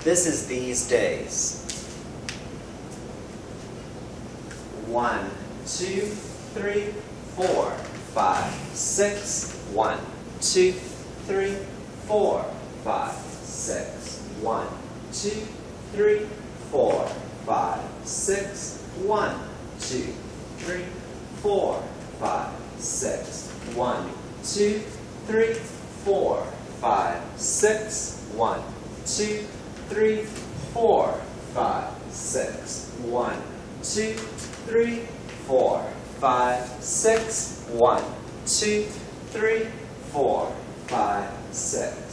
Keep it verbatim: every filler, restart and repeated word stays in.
This is these days. One, two, three, four, five, six. One, two, three, four, five, six. One, two, three, four, five, six. One, two, three, four, five, six. One, two, three, four, five, six. One, two, three, four, five, six. One, two, three, four, five, six. One, two, three, four, five, six.